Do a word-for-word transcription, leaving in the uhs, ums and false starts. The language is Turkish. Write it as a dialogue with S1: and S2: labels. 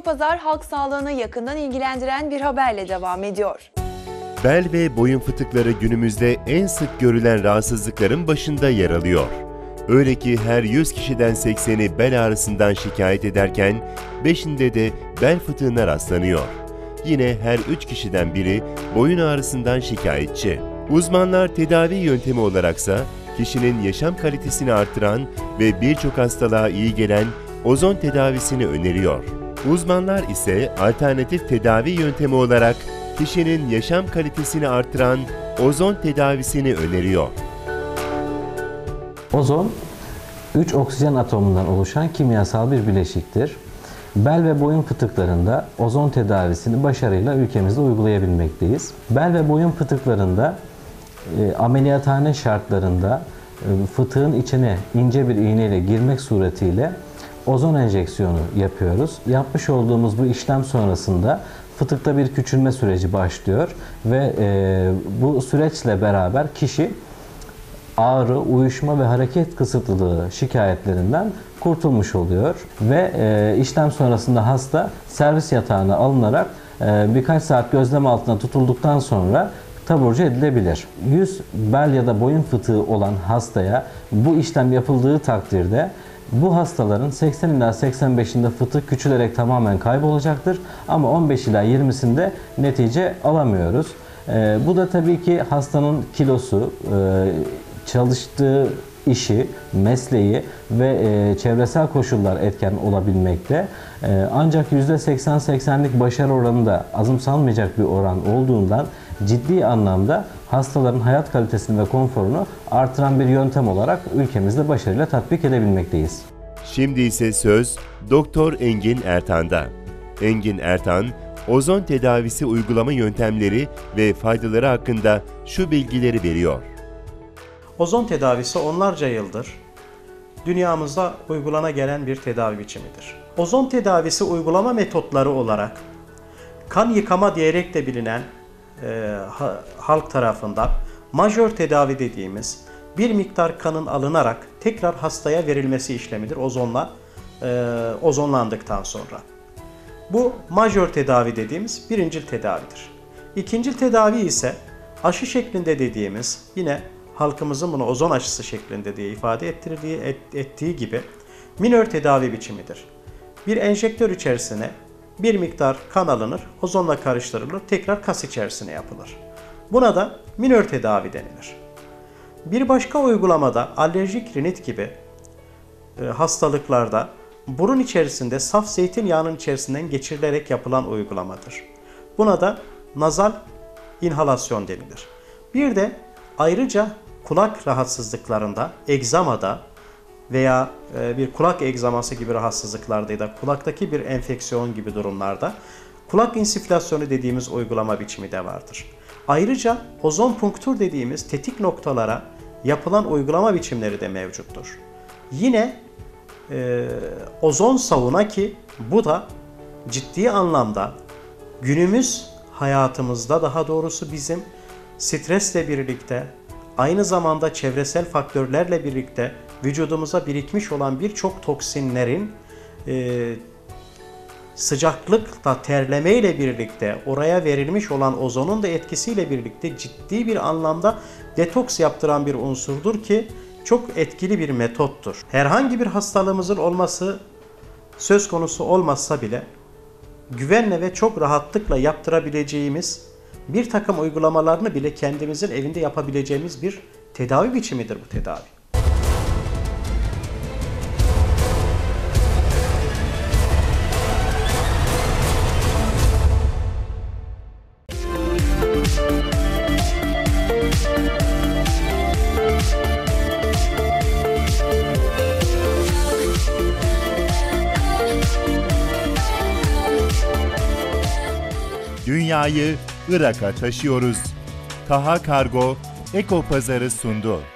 S1: Ekopazar halk sağlığını yakından ilgilendiren bir haberle devam ediyor.
S2: Bel ve boyun fıtıkları günümüzde en sık görülen rahatsızlıkların başında yer alıyor. Öyle ki her yüz kişiden sekseni bel ağrısından şikayet ederken beşinde de bel fıtığına rastlanıyor. Yine her üç kişiden biri boyun ağrısından şikayetçi. Uzmanlar tedavi yöntemi olaraksa kişinin yaşam kalitesini artıran ve birçok hastalığa iyi gelen ozon tedavisini öneriyor. Uzmanlar ise alternatif tedavi yöntemi olarak kişinin yaşam kalitesini artıran ozon tedavisini öneriyor.
S3: Ozon, üç oksijen atomundan oluşan kimyasal bir bileşiktir. Bel ve boyun fıtıklarında ozon tedavisini başarıyla ülkemizde uygulayabilmekteyiz. Bel ve boyun fıtıklarında e, ameliyathane şartlarında e, fıtığın içine ince bir iğneyle girmek suretiyle ozon enjeksiyonu yapıyoruz. Yapmış olduğumuz bu işlem sonrasında fıtıkta bir küçülme süreci başlıyor ve e, bu süreçle beraber kişi ağrı, uyuşma ve hareket kısıtlılığı şikayetlerinden kurtulmuş oluyor ve e, işlem sonrasında hasta servis yatağına alınarak e, birkaç saat gözlem altında tutulduktan sonra taburcu edilebilir. Yüz, bel ya da boyun fıtığı olan hastaya bu işlem yapıldığı takdirde bu hastaların seksen ila seksen beşinde fıtık küçülerek tamamen kaybolacaktır ama on beş ila yirmisinde netice alamıyoruz. E, bu da tabii ki hastanın kilosu, e, çalıştığı işi, mesleği ve e, çevresel koşullar etken olabilmekte. E, ancak yüzde seksen seksenlik başarı oranı da azımsanmayacak bir oran olduğundan ciddi anlamda hastaların hayat kalitesini ve konforunu artıran bir yöntem olarak ülkemizde başarıyla tatbik edebilmekteyiz.
S2: Şimdi ise söz Doktor Engin Ertan'da. Engin Ertan, ozon tedavisi uygulama yöntemleri ve faydaları hakkında şu bilgileri veriyor.
S4: Ozon tedavisi onlarca yıldır dünyamızda uygulana gelen bir tedavi biçimidir. Ozon tedavisi uygulama metotları olarak kan yıkama diyerek de bilinen e, halk tarafından majör tedavi dediğimiz bir miktar kanın alınarak tekrar hastaya verilmesi işlemidir ozonla e, ozonlandıktan sonra. Bu majör tedavi dediğimiz birincil tedavidir. İkincil tedavi ise aşı şeklinde dediğimiz, yine halkımızın bunu ozon aşısı şeklinde diye ifade ettirdiği, et, ettiği gibi minör tedavi biçimidir. Bir enjektör içerisine bir miktar kan alınır, ozonla karıştırılır, tekrar kas içerisine yapılır. Buna da minör tedavi denilir. Bir başka uygulamada alerjik rinit gibi e, hastalıklarda burun içerisinde saf zeytinyağının içerisinden geçirilerek yapılan uygulamadır. Buna da nazal inhalasyon denilir. Bir de ayrıca kulak rahatsızlıklarında, egzamada veya bir kulak egzaması gibi rahatsızlıklarda ya da kulaktaki bir enfeksiyon gibi durumlarda kulak insüflasyonu dediğimiz uygulama biçimi de vardır. Ayrıca ozon punktur dediğimiz tetik noktalara yapılan uygulama biçimleri de mevcuttur. Yine e, ozon sauna, ki bu da ciddi anlamda günümüz hayatımızda, daha doğrusu bizim stresle birlikte, aynı zamanda çevresel faktörlerle birlikte vücudumuza birikmiş olan birçok toksinlerin e, sıcaklıkla, terlemeyle birlikte oraya verilmiş olan ozonun da etkisiyle birlikte ciddi bir anlamda detoks yaptıran bir unsurdur ki çok etkili bir metottur. Herhangi bir hastalığımızın olması söz konusu olmazsa bile güvenle ve çok rahatlıkla yaptırabileceğimiz bir takım uygulamalarını bile kendimizin evinde yapabileceğimiz bir tedavi biçimidir bu tedavi.
S2: Dünyayı Irak'a taşıyoruz. Taha Kargo, Ekopazarı sundu.